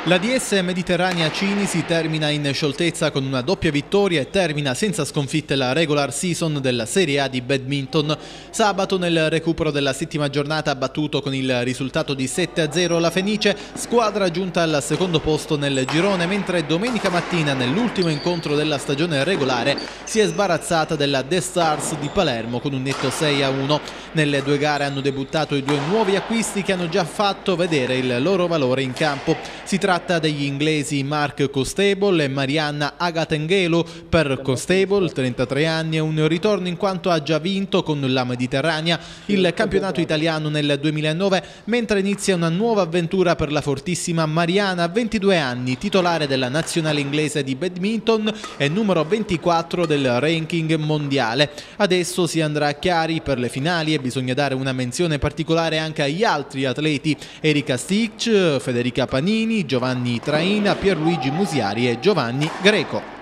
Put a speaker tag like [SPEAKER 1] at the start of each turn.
[SPEAKER 1] La DS Mediterranea Cinisi termina in scioltezza con una doppia vittoria e termina senza sconfitte la regular season della Serie A di badminton. Sabato nel recupero della settima giornata ha battuto con il risultato di 7-0 la Fenice, squadra giunta al secondo posto nel girone, mentre domenica mattina nell'ultimo incontro della stagione regolare si è sbarazzata della The Stars di Palermo con un netto 6-1. Nelle due gare hanno debuttato i due nuovi acquisti che hanno già fatto vedere il loro valore in campo. Si tratta degli inglesi Mark Constable e Marianna Agatengelu. Per Constable, 33 anni, è un ritorno in quanto ha già vinto con la Mediterranea il campionato italiano nel 2009, mentre inizia una nuova avventura per la fortissima Mariana, 22 anni, titolare della nazionale inglese di badminton e numero 24 del ranking mondiale. Adesso si andrà chiari per le finali e bisogna dare una menzione particolare anche agli altri atleti: Erika Stich, Federica Panini, Giovanni Traina, Pierluigi Musiari e Giovanni Greco.